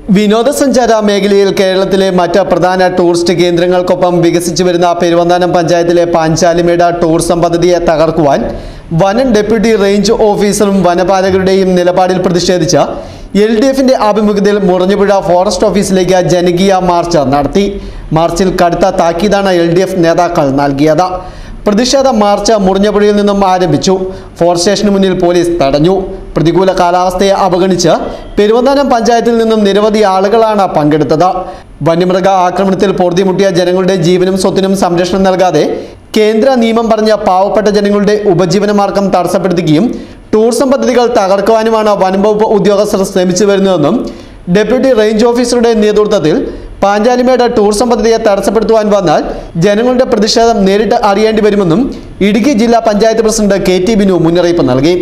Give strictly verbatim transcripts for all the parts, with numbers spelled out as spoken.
വിനോദസഞ്ചാര മേഖലയിൽ കേരളത്തിലെ മറ്റ് പ്രധാന ടൂറിസ്റ്റ് കേന്ദ്രങ്ങൾക്കൊപ്പം വികസിച്ചു വരുന്ന പെരുവന്താനം പഞ്ചായത്തിലെ പാഞ്ചാലിമേട് ടൂറിസം പദ്ധതിയെ തകർക്കുവാൻ വനം ഡെപ്യൂട്ടി റേഞ്ച് ഓഫീസറും വനപാലകരുടെയും നിലപാടിൽ പ്രതിഷേധിച്ച് എൽ ഡി എഫിന്റെ ആഭിമുഖ്യത്തിൽ മുറിഞ്ഞപുഴ ഫോറസ്റ്റ് ഓഫീസിലേക്ക് ജനകീയ മാർച്ച് നടത്തി. മാർച്ചിൽ കടുത്ത താക്കീതാണ് എൽ ഡി എഫ് നേതാക്കൾ നൽകിയത്. പ്രതിഷേധ മാർച്ച് മുറിഞ്ഞപുഴയിൽ നിന്നും ആരംഭിച്ചു. ഫോറസ്റ്റ് സ്റ്റേഷന് മുന്നിൽ പോലീസ് തടഞ്ഞു. പ്രതികൂല കാലാവസ്ഥയെ അവഗണിച്ച് പെരുവന്താനം പഞ്ചായത്തിൽ നിന്നും നിരവധി ആളുകളാണ് പങ്കെടുത്തത്. വന്യമൃഗ ആക്രമണത്തിൽ പൊറുതിമുട്ടിയ ജനങ്ങളുടെ ജീവനും സ്വത്തിനും സംരക്ഷണം നൽകാതെ കേന്ദ്ര നിയമം പറഞ്ഞ പാവപ്പെട്ട ജനങ്ങളുടെ ഉപജീവനമാർഗം തടസ്സപ്പെടുത്തുകയും ടൂറിസം പദ്ധതികൾ തകർക്കുവാനുമാണ് വനംവകുപ്പ് ഉദ്യോഗസ്ഥർ ശ്രമിച്ചു വരുന്നതെന്നും ഡെപ്യൂട്ടി റേഞ്ച് ഓഫീസറുടെ നേതൃത്വത്തിൽ പാഞ്ചാലിമേട് ടൂറിസം പദ്ധതിയെ തടസ്സപ്പെടുത്തുവാൻ വന്നാൽ ജനങ്ങളുടെ പ്രതിഷേധം നേരിട്ട് അറിയേണ്ടി വരുമെന്നും ഇടുക്കി ജില്ലാ panchayat president K T Binu മുന്നറിയിപ്പ് നൽകി.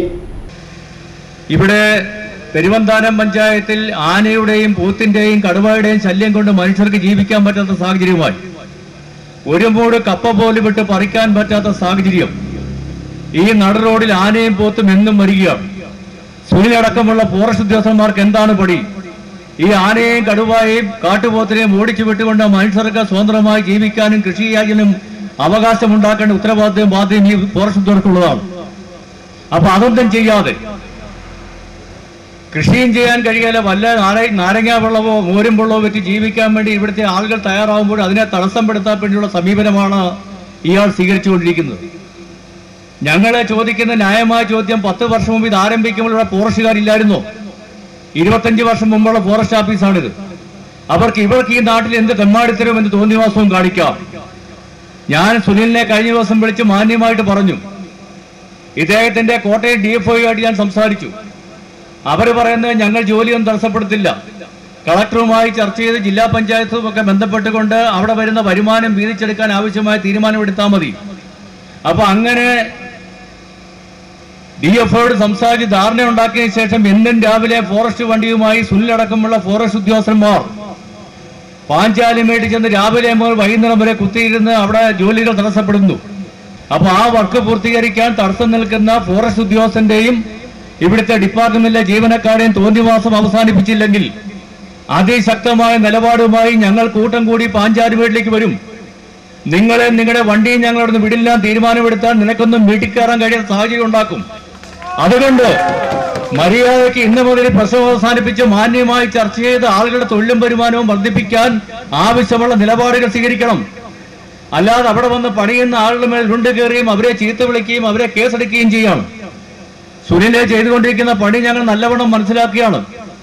ഇവിടെ പെരുവന്താനം പഞ്ചായത്തിൽ ആനയുടെയും പൂത്തിന്റെയും കടുവയുടെയും ശല്യം കൊണ്ട് മനുഷ്യർക്ക് ജീവിക്കാൻ പറ്റാത്ത സാഹചര്യമായി ഒരു മൂട് കപ്പ പോലും വിട്ട് പറിക്കാൻ പറ്റാത്ത സാഹചര്യം. ഈ നട റോഡിൽ ആനയും പോത്തും എന്നും വരികയാണ്. സുനിലടക്കമുള്ള ഫോറസ്റ്റ് ഉദ്യോഗസ്ഥന്മാർക്ക് എന്താണ് പടി? ഈ ആനയെയും കടുവയെയും കാട്ടുപോത്തിനെയും ഓടിച്ചു വിട്ടുകൊണ്ട് മനുഷ്യർക്ക് സ്വതന്ത്രമായി ജീവിക്കാനും കൃഷി ചെയ്യാനും അവകാശമുണ്ടാക്കേണ്ട ഉത്തരവാദിത്വം ബാധ്യതയും ഈ ഫോറസ്റ്റ് ഉദ്യോഗസ്ഥർക്കുള്ളതാണ്. അപ്പൊ അതൊന്നും ചെയ്യാതെ കൃഷിയും ചെയ്യാൻ കഴിയാതെ വല്ല നാരങ്ങാ വെള്ളമോ മോരും വെള്ളമോ വെച്ച് ജീവിക്കാൻ വേണ്ടി ഇവിടുത്തെ ആളുകൾ തയ്യാറാവുമ്പോൾ അതിനെ തടസ്സപ്പെടുത്താൻ വേണ്ടിയുള്ള സമീപനമാണ് ഇയാൾ സ്വീകരിച്ചുകൊണ്ടിരിക്കുന്നത്. ഞങ്ങളെ ചോദിക്കുന്ന ന്യായമായ ചോദ്യം, പത്ത് വർഷം മുമ്പ് ഇത് ആരംഭിക്കുമ്പോൾ ഇവിടെ ഫോറസ്റ്റുകാരില്ലായിരുന്നോ? ഇരുപത്തഞ്ച് വർഷം മുമ്പുള്ള ഫോറസ്റ്റ് ഓഫീസാണിത്. അവർക്ക് ഇവർക്ക് ഈ നാട്ടിൽ എന്ത് തെമ്മാടിത്തരം എന്ത് തോന്നിവാസവും കാണിക്കാം. ഞാൻ സുനിലിനെ കഴിഞ്ഞ ദിവസം വിളിച്ച് മാന്യമായിട്ട് പറഞ്ഞു. ഇദ്ദേഹത്തിന്റെ കോട്ടയം ഡി എഫ് ഒ ആയിട്ട് ഞാൻ സംസാരിച്ചു. അവര് പറയുന്നത് ഞങ്ങൾ ജോലിയൊന്നും തടസ്സപ്പെടുത്തില്ല. കളക്ടറുമായി ചർച്ച ചെയ്ത് ജില്ലാ പഞ്ചായത്തും ഒക്കെ ബന്ധപ്പെട്ടുകൊണ്ട് അവിടെ വരുന്ന വരുമാനം വീതിച്ചെടുക്കാൻ ആവശ്യമായ തീരുമാനമെടുത്താൽ മതി. അപ്പൊ അങ്ങനെ ഡി എഫ് ഒയോട് സംസാരിച്ച് ധാരണ ഉണ്ടാക്കിയതിനു ശേഷം എന്നും രാവിലെ ഫോറസ്റ്റ് വണ്ടിയുമായി സുനിലടക്കമുള്ള ഫോറസ്റ്റ് ഉദ്യോഗസ്ഥന്മാർ പാഞ്ചാലിമേട് ചെന്ന് രാവിലെ മുതൽ വൈകുന്നേരം വരെ കുത്തിയിരുന്ന് അവിടെ ജോലികൾ തടസ്സപ്പെടുന്നു. അപ്പൊ ആ വർക്ക് പൂർത്തീകരിക്കാൻ തടസ്സം നിൽക്കുന്ന ഫോറസ്റ്റ് ഉദ്യോഗസ്ഥന്റെയും ഇവിടുത്തെ ഡിപ്പാർട്ട്മെന്റിലെ ജീവനക്കാരെയും തോന്നിവാസം അവസാനിപ്പിച്ചില്ലെങ്കിൽ അതിശക്തമായ നിലപാടുമായി ഞങ്ങൾ കൂട്ടം കൂടി പാഞ്ചാലിമേട്ടിലേക്ക് വരും. നിങ്ങളെ നിങ്ങളുടെ വണ്ടിയും ഞങ്ങളവിടുന്ന് വിടില്ല തീരുമാനമെടുത്താൽ നിനക്കൊന്നും വീട്ടിൽ കയറാൻ കഴിയാത്ത സാഹചര്യം ഉണ്ടാക്കും. അതുകൊണ്ട് മര്യാദയ്ക്ക് ഇന്ന് മുതൽ പ്രസവം അവസാനിപ്പിച്ച് മാന്യമായി ചർച്ച ചെയ്ത് ആളുകളുടെ തൊഴിലും വരുമാനവും വർദ്ധിപ്പിക്കാൻ ആവശ്യമുള്ള നിലപാടുകൾ സ്വീകരിക്കണം. അല്ലാതെ അവിടെ വന്ന് പണിയുന്ന ആളുകളുടെ മേൽ രുണ്ട് കയറിയും അവരെ ചീത്ത വിളിക്കുകയും അവരെ കേസെടുക്കുകയും ചെയ്യാണ്. സുനിലെ ചെയ്തുകൊണ്ടിരിക്കുന്ന പണി ഞങ്ങൾ നല്ലവണ്ണം മനസ്സിലാക്കിയാണ്.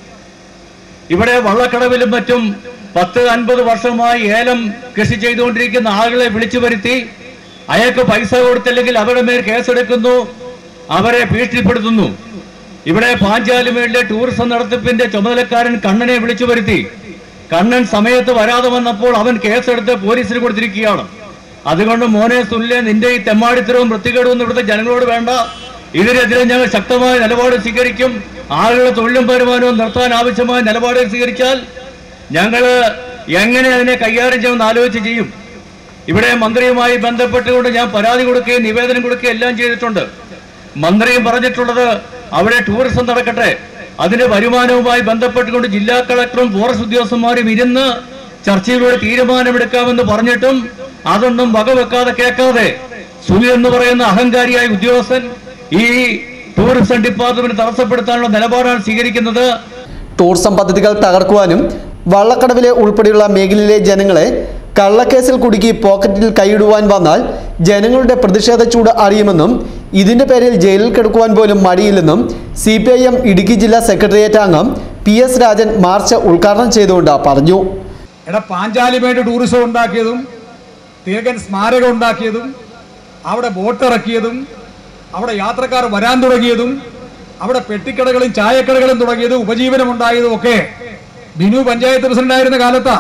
ഇവിടെ വള്ളക്കടവിലും മറ്റും പത്ത് അൻപത് വർഷമായി ഏലം കൃഷി ചെയ്തുകൊണ്ടിരിക്കുന്ന ആളുകളെ വിളിച്ചു വരുത്തി അയാൾക്ക് പൈസ കൊടുത്തില്ലെങ്കിൽ അവരുടെ മേൽ കേസെടുക്കുന്നു, അവരെ ഭീഷണിപ്പെടുത്തുന്നു. ഇവിടെ പാഞ്ചാലിമേടിലെ ടൂറിസം നടത്തിപ്പിന്റെ ചുമതലക്കാരൻ കണ്ണനെ വിളിച്ചു വരുത്തി. കണ്ണൻ സമയത്ത് വരാതെ വന്നപ്പോൾ അവൻ കേസെടുത്ത് പോലീസിന് കൊടുത്തിരിക്കുകയാണ്. അതുകൊണ്ട് മോനെ സുനിലെ, നിന്റെ ഈ തെമ്മാടിത്തരവും വൃത്തികേടും ഇവിടുത്തെ ജനങ്ങളോട് വേണ്ട. ഇതിനെതിരെ ഞങ്ങൾ ശക്തമായ നിലപാട് സ്വീകരിക്കും. ആളുകളുടെ തൊഴിലും വരുമാനവും നിർത്താൻ ആവശ്യമായ നിലപാടുകൾ സ്വീകരിച്ചാൽ ഞങ്ങൾ എങ്ങനെ അതിനെ കൈകാര്യം ചെയ്യുമെന്ന് ആലോചിച്ച് ചെയ്യും. ഇവിടെ മന്ത്രിയുമായി ബന്ധപ്പെട്ടുകൊണ്ട് ഞാൻ പരാതി കൊടുക്കുകയും നിവേദനം കൊടുക്കുകയും എല്ലാം ചെയ്തിട്ടുണ്ട്. മന്ത്രിയും പറഞ്ഞിട്ടുള്ളത് അവിടെ ടൂറിസം നടക്കട്ടെ, അതിന്റെ വരുമാനവുമായി ബന്ധപ്പെട്ടുകൊണ്ട് ജില്ലാ കളക്ടറും ഫോറസ്റ്റ് ഉദ്യോഗസ്ഥന്മാരും ഇരുന്ന് ചർച്ചയിലൂടെ തീരുമാനമെടുക്കാമെന്ന് പറഞ്ഞിട്ടും അതൊന്നും വകവെക്കാതെ കേൾക്കാതെ സുനിൽ എന്ന് പറയുന്ന അഹങ്കാരിയായ ഉദ്യോഗസ്ഥൻ ഈ ടൂറിസം ഡിപ്പാർട്ട്മെന്റ് തടസ്സപ്പെടുത്താനുള്ള നിലപാടാണ് സ്വീകരിക്കുന്നത്. ടൂറിസം പദ്ധതികൾ തകർക്കുവാനും വള്ളക്കടവിലെ ഉൾപ്പെടെയുള്ള മേഖലയിലെ ജനങ്ങളെ കള്ളക്കേസിൽ കുടുക്കി പോക്കറ്റിൽ കൈയിടുവാൻ വന്നാൽ ജനങ്ങളുടെ പ്രതിഷേധ ചൂട് അറിയുമെന്നും ഇതിന്റെ പേരിൽ ജയിലിൽ കിടക്കുവാൻ പോലും മടിയില്ലെന്നും C P I M Idukki ജില്ലാ സെക്രട്ടേറിയറ്റ് അംഗം പി എസ് രാജൻ മാർച്ച് ഉദ്ഘാടനം ചെയ്തുകൊണ്ട് പറഞ്ഞു. എടാ, പാഞ്ചാലിമേട് ടൂറിസം ഉണ്ടാക്കിയതും തിലകൻ സ്മാരകം ഉണ്ടാക്കിയതും അവിടെ ബോട്ട് ഇറക്കിയതും അവിടെ യാത്രക്കാർ വരാൻ തുടങ്ങിയതും അവിടെ പെട്ടിക്കടകളും ചായക്കടകളും തുടങ്ങിയതും ഉപജീവനം ഉണ്ടായതും ഒക്കെ ബിനു പഞ്ചായത്ത് പ്രസിഡന്റായിരുന്ന കാലത്താ.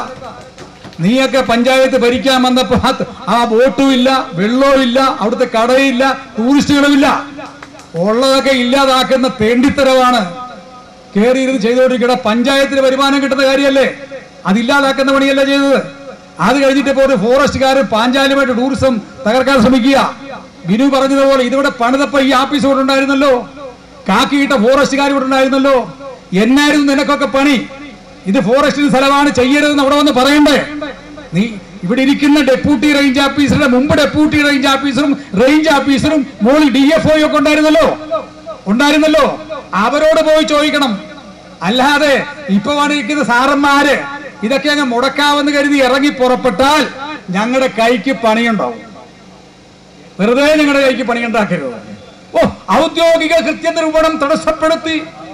നീയൊക്കെ പഞ്ചായത്ത് ഭരിക്കാൻ വന്നപ്പോ ആ ബോട്ടും ഇല്ല, വെള്ളവും ഇല്ല, അവിടുത്തെ കടയില്ല, ടൂറിസ്റ്റുകളും ഇല്ല. ഉള്ളതൊക്കെ ഇല്ലാതാക്കുന്ന തെണ്ടിത്തരവാണ് കയറിയിരുന്ന് ചെയ്തുകൊണ്ടിരിക്കുക. പഞ്ചായത്തിന് വരുമാനം കിട്ടുന്ന കാര്യമല്ലേ, അതില്ലാതാക്കുന്ന പണിയല്ല ചെയ്തത്. അത് കഴിഞ്ഞിട്ട് ഇപ്പോൾ ഒരു ഫോറസ്റ്റുകാരൻ പാഞ്ചാലിമേട് ടൂറിസം തകർക്കാൻ ശ്രമിക്കുക. ബിനു പറഞ്ഞതുപോലെ ഇതിവിടെ പണിതപ്പോ ഈ ആഫീസ് ഇവിടെ ഉണ്ടായിരുന്നല്ലോ, കാക്കിയിട്ട ഫോറസ്റ്റുകാർ ഇവിടെ ഉണ്ടായിരുന്നല്ലോ. എന്നായിരുന്നു നിനക്കൊക്കെ പണി? ഇത് ഫോറസ്റ്റിന് സ്ഥലമാണ്, ചെയ്യരുതെന്ന് അവിടെ വന്ന് പറയണ്ടേ? നീ ഇവിടെ ഇരിക്കുന്ന ഡെപ്യൂട്ടി റേഞ്ച് ഓഫീസറുടെ മുമ്പ് ഡെപ്യൂട്ടി റേഞ്ച് ഓഫീസറും റേഞ്ച് ഓഫീസറും മുകളിൽ ഡി എഫ് ഒ ഒക്കെ ഉണ്ടായിരുന്നല്ലോ ഉണ്ടായിരുന്നല്ലോ അവരോട് പോയി ചോദിക്കണം. അല്ലാതെ ഇപ്പൊ വന്നിരിക്കുന്ന സാറന്മാര് ഇതൊക്കെ അങ്ങ് മുടക്കാവെന്ന് കരുതി ഇറങ്ങി പുറപ്പെട്ടാൽ ഞങ്ങളുടെ കൈക്ക് പണിയുണ്ടാവും. വെറുതെ ഞങ്ങളുടെ കൈക്ക് പണിയുണ്ടാക്കരുത്. ഓ, ഔദ്യോഗിക കൃത്യനിരൂപണം തടസ്സപ്പെടുത്തി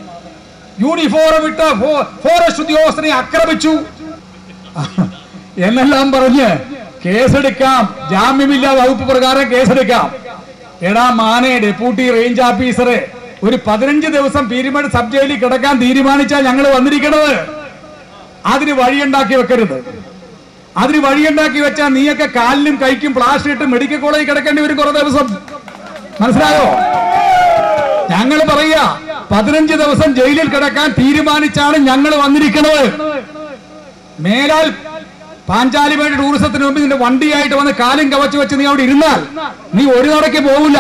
യൂണിഫോം ഇട്ട ഫോറസ്റ്റ് ഉദ്യോഗസ്ഥനെ ആക്രമിച്ചു എന്നെല്ലാം പറഞ്ഞ് കേസെടുക്കാം, ജാമ്യമില്ലാ വകുപ്പ് പ്രകാരം കേസെടുക്കാം. എടാ മാനെ, ഡെപ്യൂട്ടി റേഞ്ച് ഓഫീസറെ ഒരു പതിനഞ്ച് ദിവസം പീരുമേട് സബ് ജയിലിൽ കിടക്കാൻ തീരുമാനിച്ചാൽ ഞങ്ങൾ വന്നിരിക്കണത്. അതിന് വഴിയുണ്ടാക്കി വെക്കരുത്. അതിന് വഴിയുണ്ടാക്കി വെച്ചാൽ നീയൊക്കെ കാലിനും കൈക്കും പ്ലാസ്റ്റർ ഇട്ട് മെഡിക്കൽ കോളേജിൽ കിടക്കേണ്ടി വരും കുറെ ദിവസം. മനസ്സിലായോ? ഞങ്ങൾ പറയുക, പതിനഞ്ച് ദിവസം ജയിലിൽ കിടക്കാൻ തീരുമാനിച്ചാണ് ഞങ്ങൾ വന്നിരിക്കുന്നത്. മേലാൽ പാഞ്ചാലിമേട് ടൂറിസത്തിന് മുമ്പ് നിന്റെ വണ്ടിയായിട്ട് വന്ന് കാലും കവച്ചു വെച്ച് നീ അവിടെ ഇരുന്നാൽ നീ ഒരു നടക്ക് പോകില്ല.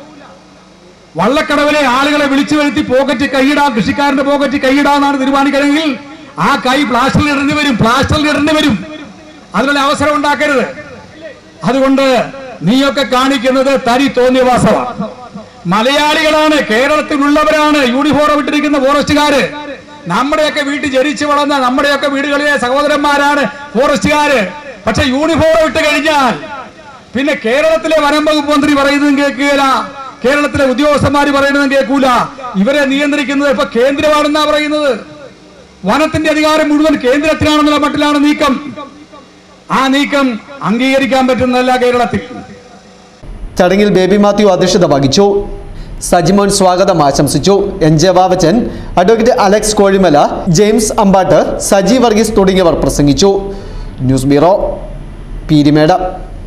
വള്ളക്കടവിലെ ആളുകളെ വിളിച്ചു വരുത്തി പോക്കറ്റ് കൈയിടാം, കൃഷിക്കാരന്റെ പോക്കറ്റ് കൈയിടാന്നാണ് തീരുമാനിക്കണമെങ്കിൽ ആ കൈ പ്ലാസ്റ്ററിൽ ഇടേണ്ടി വരും, പ്ലാസ്റ്ററിൽ ഇടേണ്ടി വരും. അതിനുള്ള അവസരം ഉണ്ടാക്കരുത്. അതുകൊണ്ട് നീയൊക്കെ കാണിക്കുന്നത് തരി തോന്നിയവാസമാണ്. മലയാളികളാണ്, കേരളത്തിലുള്ളവരാണ് യൂണിഫോം ഇട്ടിരിക്കുന്ന ഫോറസ്റ്റുകാര്. നമ്മുടെയൊക്കെ വീട്ടിൽ ജനിച്ചു വളർന്ന നമ്മുടെയൊക്കെ വീടുകളിലെ സഹോദരന്മാരാണ് ഫോറസ്റ്റുകാര്. പക്ഷെ യൂണിഫോം ഇട്ട് കഴിഞ്ഞാൽ പിന്നെ കേരളത്തിലെ വനം വകുപ്പ് മന്ത്രി പറയുന്നതും കേൾക്കുകയില്ല, കേരളത്തിലെ ഉദ്യോഗസ്ഥന്മാര് പറയുന്നതും കേൾക്കൂല. ഇവരെ നിയന്ത്രിക്കുന്നത് ഇപ്പൊ കേന്ദ്രമാണെന്നാ പറയുന്നത്. വനത്തിന്റെ അധികാരം മുഴുവൻ കേന്ദ്രത്തിനാണെന്നുള്ള മട്ടിലാണ് നീക്കം. ആ നീക്കം അംഗീകരിക്കാൻ പറ്റുന്നതല്ല കേരളത്തിൽ. ചടങ്ങിൽ ബേബി മാത്യു അധ്യക്ഷത വഹിച്ചു. സജിമോൻ സ്വാഗതം ആശംസിച്ചു. N J Vavachan, advocate Alex Kozhimala, James Ambattu, Saji Varghese തുടങ്ങിയവർ പ്രസംഗിച്ചു. News bureau, Peermade.